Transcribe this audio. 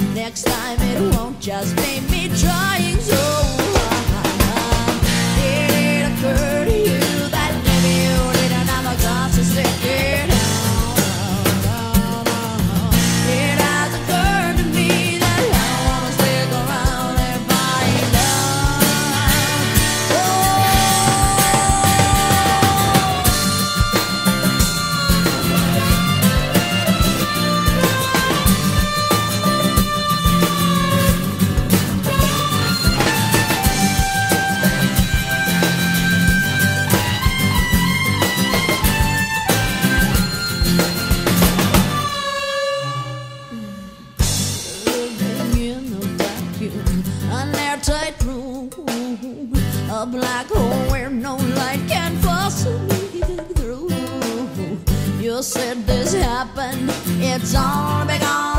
Next time it won't just be me trying so hard. Did it occur to you that maybe you didn't have a gun to stick it out? It has occurred to me that I don't wanna stick around and find an airtight room, a black hole where no light can possibly get through. You said this happened, it's all begun.